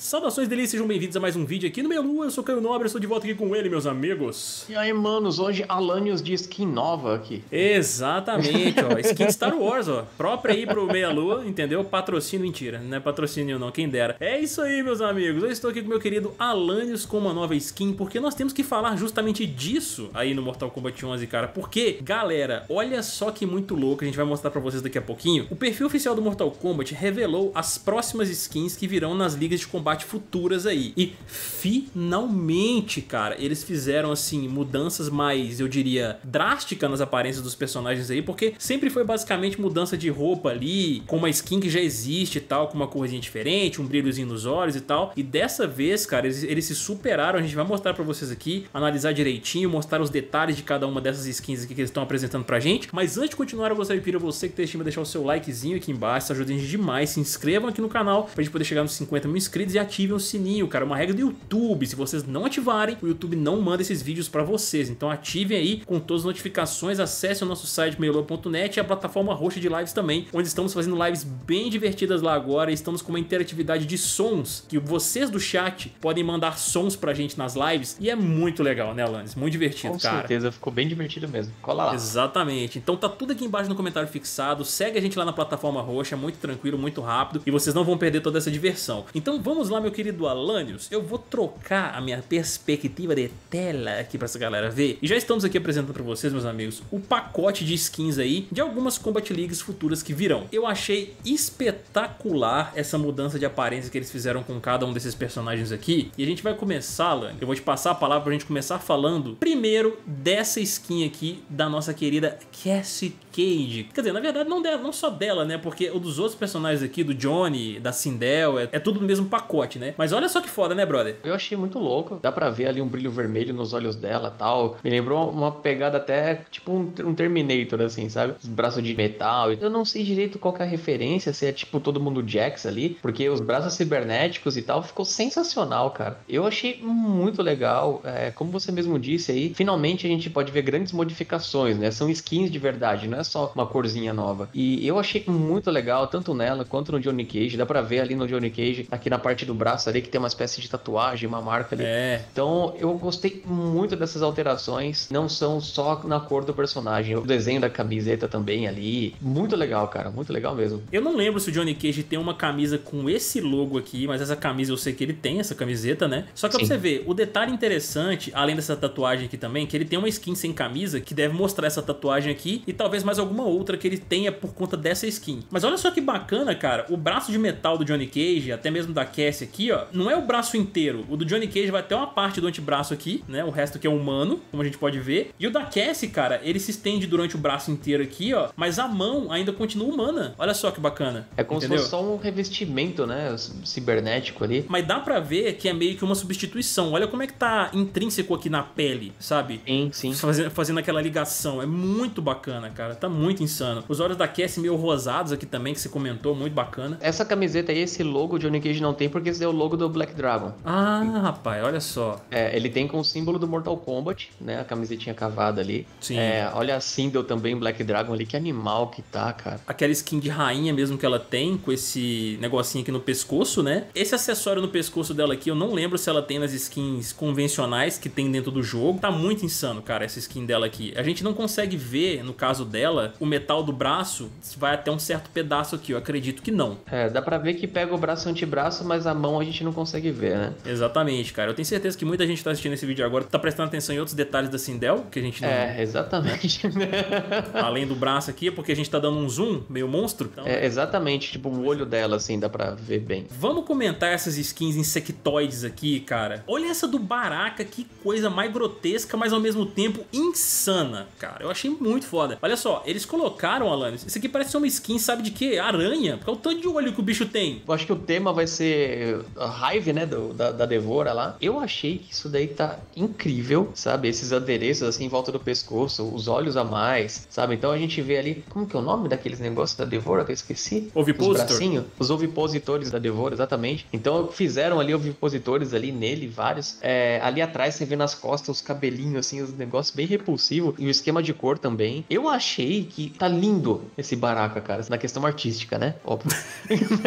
Saudações delícias, sejam bem-vindos a mais um vídeo aqui no Melu. Eu sou Caio Nobre, estou de volta aqui com ele, meus amigos. E aí, manos, hoje Alanios de skin nova aqui. Exatamente, ó, skin Star Wars, ó, própria aí pro Meia Lua, entendeu? Patrocínio, mentira, não é patrocínio não, quem dera. É isso aí, meus amigos, eu estou aqui com meu querido Alanios com uma nova skin, porque nós temos que falar justamente disso aí no Mortal Kombat 11, cara. Porque, galera, olha só que muito louco, a gente vai mostrar pra vocês daqui a pouquinho. O perfil oficial do Mortal Kombat revelou as próximas skins que virão nas ligas de combate futuras aí. E finalmente, cara, eles fizeram assim mudanças mais, eu diria, drásticas nas aparências dos personagens aí, porque sempre foi basicamente mudança de roupa ali, com uma skin que já existe e tal, com uma corzinha diferente, um brilhozinho nos olhos e tal. E dessa vez, cara, eles se superaram. A gente vai mostrar pra vocês aqui, analisar direitinho, mostrar os detalhes de cada uma dessas skins aqui que eles estão apresentando pra gente. Mas antes de continuar, eu gostaria de pedir a você que tem estima deixar o seu likezinho aqui embaixo, isso ajuda a gente demais. Se inscrevam aqui no canal pra gente poder chegar nos 50 mil inscritos e ativem o sininho, cara. Uma regra do YouTube, se vocês não ativarem, o YouTube não manda esses vídeos pra vocês. Então ativem aí com todas as notificações, acessem o nosso site meiolua.net e a plataforma roxa de lives também, onde estamos fazendo lives bem divertidas lá agora. Estamos com uma interatividade de sons, que vocês do chat podem mandar sons pra gente nas lives, e é muito legal, né, Alanis? Muito divertido, cara. Com certeza, ficou bem divertido mesmo. Cola lá. Exatamente. Então tá tudo aqui embaixo no comentário fixado. Segue a gente lá na plataforma roxa, muito tranquilo, muito rápido, e vocês não vão perder toda essa diversão. Então vamos lá, meu querido Alanios. Eu vou trocar a minha perspectiva de tela aqui pra essa galera ver. E já estamos aqui apresentando pra vocês, meus amigos, o pacote de skins aí de algumas Combat Leagues futuras que virão. Eu achei espetacular essa mudança de aparência que eles fizeram com cada um desses personagens aqui. E a gente vai começar, Alanios, eu vou te passar a palavra pra gente começar falando primeiro dessa skin aqui da nossa querida Cassie Cage. Quer dizer, na verdade não só dela, né? Porque o dos outros personagens aqui, do Johnny, da Sindel, é tudo no mesmo pacote, né? Mas olha só que foda, né, brother? Eu achei muito louco. Dá pra ver ali um brilho vermelho nos olhos dela e tal. Me lembrou uma pegada até tipo um Terminator, assim, sabe? Os braços de metal. Eu não sei direito qual que é a referência, se é tipo todo mundo Jax ali, porque os braços cibernéticos e tal ficou sensacional, cara. Eu achei muito legal. Como você mesmo disse aí, finalmente a gente pode ver grandes modificações, né? São skins de verdade, não é só uma corzinha nova. E eu achei muito legal, tanto nela quanto no Johnny Cage. Dá pra ver ali no Johnny Cage, aqui na parte do braço ali, que tem uma espécie de tatuagem, uma marca ali. Então eu gostei muito dessas alterações. Não são só na cor do personagem, o desenho da camiseta também ali. Muito legal, cara, muito legal mesmo. Eu não lembro se o Johnny Cage tem uma camisa com esse logo aqui, mas essa camisa eu sei que ele tem, essa camiseta, né? Só que pra você ver, o detalhe interessante, além dessa tatuagem aqui também, que ele tem uma skin sem camisa, que deve mostrar essa tatuagem aqui, e talvez mais alguma outra que ele tenha por conta dessa skin. Mas olha só que bacana, cara, o braço de metal do Johnny Cage, até mesmo da Cassie aqui, ó, não é o braço inteiro. O do Johnny Cage vai ter uma parte do antebraço aqui, né? O resto que é humano, como a gente pode ver. E o da Cassie, cara, ele se estende durante o braço inteiro aqui, ó, mas a mão ainda continua humana. Olha só que bacana. É como se fosse só um revestimento, né? Cibernético ali. Mas dá pra ver que é meio que uma substituição. Olha como é que tá intrínseco aqui na pele, sabe? Sim. Fazendo aquela ligação. É muito bacana, cara. Tá muito insano. Os olhos da Cassie meio rosados aqui também, que você comentou, muito bacana. Essa camiseta aí, esse logo, o Johnny Cage não tem, porque esse é o logo do Black Dragon. Ah, rapaz, olha só. Ele tem com o símbolo do Mortal Kombat, né? A camisetinha cavada ali. Sim. Olha a Sindel também, Black Dragon ali, que animal que tá, cara. Aquela skin de rainha mesmo que ela tem, com esse negocinho aqui no pescoço, né? Esse acessório no pescoço dela aqui, eu não lembro se ela tem nas skins convencionais que tem dentro do jogo. Tá muito insano, cara, essa skin dela aqui. A gente não consegue ver, no caso dela, o metal do braço vai até um certo pedaço aqui, eu acredito que não. Dá pra ver que pega o braço e antebraço, mas a mão a gente não consegue ver, né? Exatamente, cara. Eu tenho certeza que muita gente tá assistindo esse vídeo agora, tá prestando atenção em outros detalhes da Sindel, que a gente não... Exatamente. Além do braço aqui, porque a gente tá dando um zoom meio monstro. Então... exatamente, tipo o olho dela, assim, dá pra ver bem. Vamos comentar essas skins insectoides aqui, cara. Olha essa do Baraka, que coisa mais grotesca, mas ao mesmo tempo insana, cara. Eu achei muito foda. Olha só, eles colocaram, Alanis, isso aqui parece ser uma skin, sabe de quê? Aranha, porque é o tanto de olho que o bicho tem. Eu acho que o tema vai ser a Hive, né, da Devora lá. Eu achei que isso daí tá incrível, sabe? Esses adereços assim em volta do pescoço, os olhos a mais, sabe? Então a gente vê ali, como que é o nome daqueles negócios da Devora que eu esqueci? Ovipositor. Os ovipositores da Devora, exatamente. Então fizeram ali ovipositores ali nele, vários. Ali atrás você vê nas costas os cabelinhos assim, os negócios bem repulsivos. E o esquema de cor também. Eu achei que tá lindo esse Baraka, cara, na questão artística, né? Óbvio.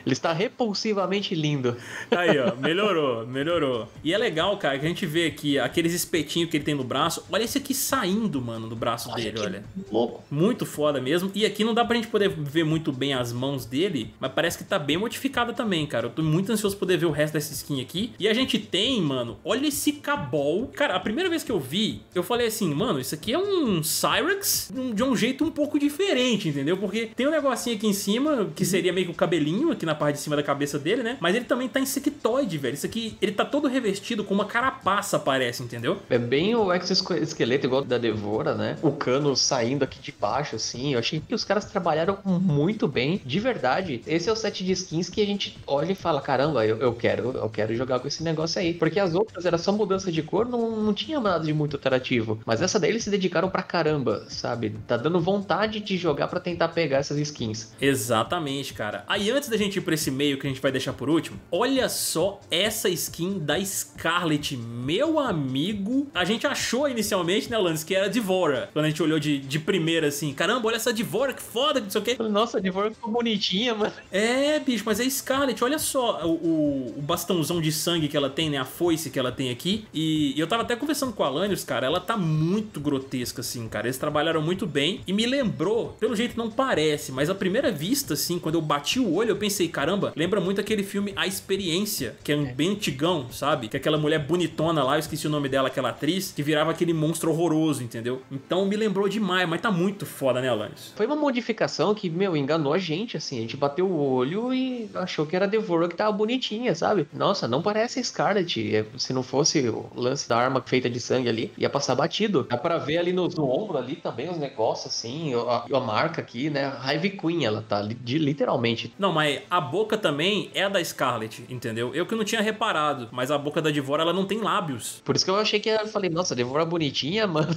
Ele está repulsivamente lindo. Aí, ó, melhorou, melhorou. E é legal, cara, que a gente vê aqui aqueles espetinhos que ele tem no braço. Olha esse aqui saindo, mano, do braço dele, olha. Louco. Muito foda mesmo. E aqui não dá pra gente poder ver muito bem as mãos dele, mas parece que tá bem modificada também, cara. Eu tô muito ansioso pra poder ver o resto dessa skin aqui. E a gente tem, mano, olha esse Cabal. Cara, a primeira vez que eu vi, eu falei assim, mano, isso aqui é um Cyrex de um jeito um pouco diferente, entendeu? Porque tem um negocinho aqui em cima, que seria meio que o cabelinho aqui na parte de cima da cabeça dele, né? Mas ele também tá insectoide, velho. Isso aqui, ele tá todo revestido com uma carapaça, parece, entendeu? É bem o exoesqueleto igual da Devora, né? O cano saindo aqui de baixo, assim. Eu achei que os caras trabalharam muito bem. De verdade, esse é o set de skins que a gente olha e fala, caramba, eu quero jogar com esse negócio aí. Porque as outras era só mudança de cor, não tinha nada de muito atrativo. Mas essa daí eles se dedicaram pra caramba, sabe? Tá dando vontade de jogar pra tentar pegar essas skins. Exatamente, cara. Aí antes da gente ir pra esse meio que a gente vai deixar por último, olha só essa skin da Scarlet, meu amigo. A gente achou inicialmente, né, Lance, que era Devora. Quando a gente olhou de primeira assim, caramba, olha essa Devora, que foda, que não sei o quê. Nossa, a Devora ficou bonitinha, mano. É, bicho, mas é Scarlet, olha só o bastãozão de sangue que ela tem, né, a foice que ela tem aqui. E eu tava até conversando com a Alanios, cara, ela tá muito grotesca, assim, cara. Eles trabalharam muito bem e me lembrou, pelo jeito não parece, mas à primeira vista, assim, quando eu bati o olho, eu pensei, caramba, lembra muito aquele filme A Experiência, que é um bem antigão, sabe? Que é aquela mulher bonitona lá, eu esqueci o nome dela, aquela atriz, que virava aquele monstro horroroso, entendeu? Então me lembrou demais, mas tá muito foda, né, Alanios? Foi uma modificação que, meu, enganou a gente, assim. A gente bateu o olho e achou que era a Devora que tava bonitinha, sabe? Nossa, não parece a Scarlet. Se não fosse o lance da arma feita de sangue ali, ia passar batido. Dá pra ver ali no ombro ali também os negócios, assim, a marca aqui, né? Hive Queen, ela tá literalmente. Não, mas a boca também é a da Scarlet, entendeu? Eu que não tinha reparado, mas a boca da Devora, ela não tem lábios. Por isso que eu achei que eu falei, nossa, a Devora é bonitinha, mano.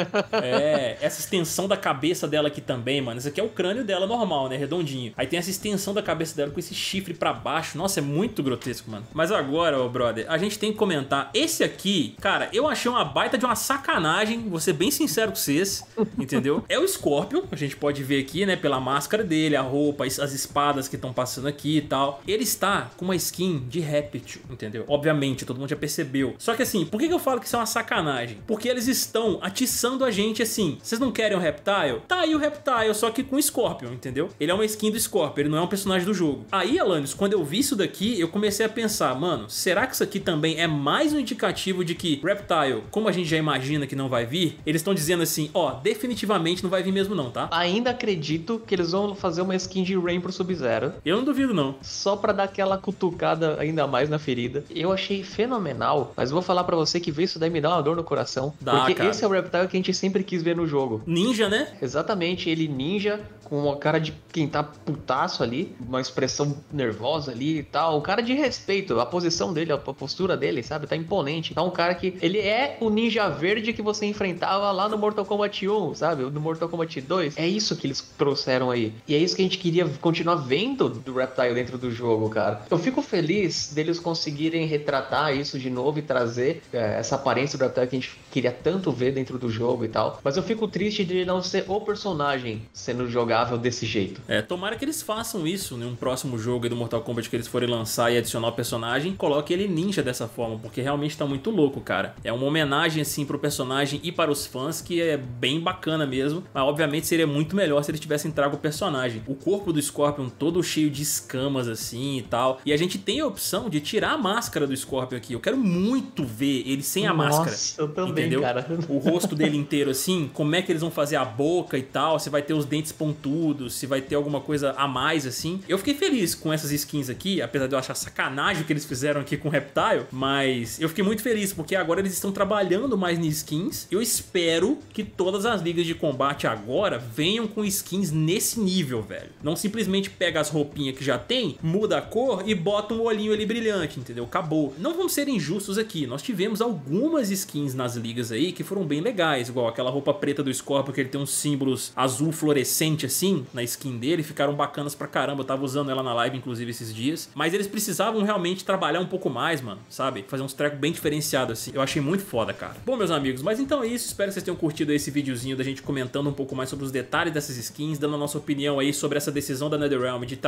É, essa extensão da cabeça dela aqui também, mano. Esse aqui é o crânio dela normal, né? Redondinho. Aí tem essa extensão da cabeça dela com esse chifre pra baixo. Nossa, é muito grotesco, mano. Mas agora, ô brother, a gente tem que comentar. Esse aqui, cara, eu achei uma baita de uma sacanagem. Vou ser bem sincero com vocês, entendeu? É o Scorpion, a gente pode ver aqui, né? Pela máscara dele, a roupa, as espadas que estão passando aqui e tal. Ele está com uma skin de réptil, entendeu? Obviamente, todo mundo já percebeu. Só que assim, por que eu falo que isso é uma sacanagem? Porque eles estão atiçando a gente assim. Vocês não querem o Reptile? Tá aí o Reptile, só que com Scorpion, entendeu? Ele é uma skin do Scorpion, ele não é um personagem do jogo. Aí, Alanios, quando eu vi isso daqui, eu comecei a pensar, mano, será que isso aqui também é mais um indicativo de que Reptile, como a gente já imagina que não vai vir, eles estão dizendo assim, ó, definitivamente não vai vir mesmo não, tá? Ainda acredito que eles vão fazer uma skin de Rain pro Sub-Zero. Eu não duvido não. Só pra dar aquela cutucada ainda mais na ferida. Eu achei fenomenal, mas vou falar pra você que ver isso daí me dá uma dor no coração. Porque cara. esse é o Reptile que a gente sempre quis ver no jogo. Ninja, né? Exatamente, ele ninja, com uma cara de quem tá putaço ali, uma expressão nervosa ali e tal. Um cara de respeito, a posição dele, a postura dele, sabe? Tá imponente. Tá um cara que... Ele é o ninja verde que você enfrentava lá no Mortal Kombat 1, sabe? No Mortal Kombat 2. É isso que eles trouxeram aí. E é isso que a gente queria continuar vendo do Reptile dentro do jogo, cara. Eu fico feliz deles conseguirem retratar isso de novo e trazer essa aparência do Reptile que a gente queria tanto ver dentro do jogo e tal. Mas eu fico triste de ele não ser o personagem sendo jogável desse jeito. É, tomara que eles façam isso em um próximo jogo aí do Mortal Kombat que eles forem lançar e adicionar o personagem, coloque ele ninja dessa forma, porque realmente tá muito louco, cara. É uma homenagem, assim, pro personagem e para os fãs que é bem bacana mesmo, mas obviamente seria muito melhor se eles tivessem trago o personagem. O corpo do Scorpion todo cheio de escamas, assim, e tal. E a gente tem a opção de tirar a máscara do Scorpion aqui. Eu quero muito ver ele sem a máscara. Eu também, entendeu? cara. O rosto dele inteiro, assim, como é que eles vão fazer a boca e tal, se vai ter os dentes pontudos, se vai ter alguma coisa a mais, assim. Eu fiquei feliz com essas skins aqui, apesar de eu achar sacanagem o que eles fizeram aqui com o Reptile, mas eu fiquei muito feliz, porque agora eles estão trabalhando mais em skins. Eu espero que todas as ligas de combate agora venham com skins nesse nível, velho. Não simplesmente pega as roupinhas que já tem, muda a cor e bota um olhinho ali brilhante, entendeu? Acabou. Não vamos ser injustos aqui, nós tivemos algumas skins nas ligas aí que foram bem legais, igual aquela roupa preta do Scorpion, que ele tem uns símbolos azul fluorescente assim, na skin dele, ficaram bacanas pra caramba, eu tava usando ela na live inclusive esses dias, mas eles precisavam realmente trabalhar um pouco mais, mano, sabe? Fazer uns trecos bem diferenciados assim, eu achei muito foda, cara. Bom, meus amigos, mas então é isso, espero que vocês tenham curtido esse videozinho da gente comentando um pouco mais sobre os detalhes dessas skins, dando a nossa opinião aí sobre essa decisão da NetherRealm de trabalhar um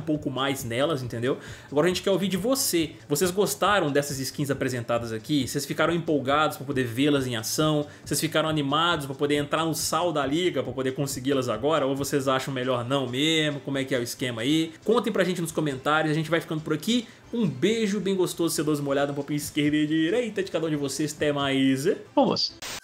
pouco mais nelas, entendeu? Agora a gente quer ouvir de você. Vocês gostaram dessas skins apresentadas aqui? Vocês ficaram empolgados para poder vê-las em ação? Vocês ficaram animados para poder entrar no sal da liga, para poder consegui-las agora? Ou vocês acham melhor não mesmo? Como é que é o esquema aí? Contem pra gente nos comentários, a gente vai ficando por aqui. Um beijo bem gostoso, sedoso molhado, um pouquinho esquerda e direita de cada um de vocês. Até mais. Vamos.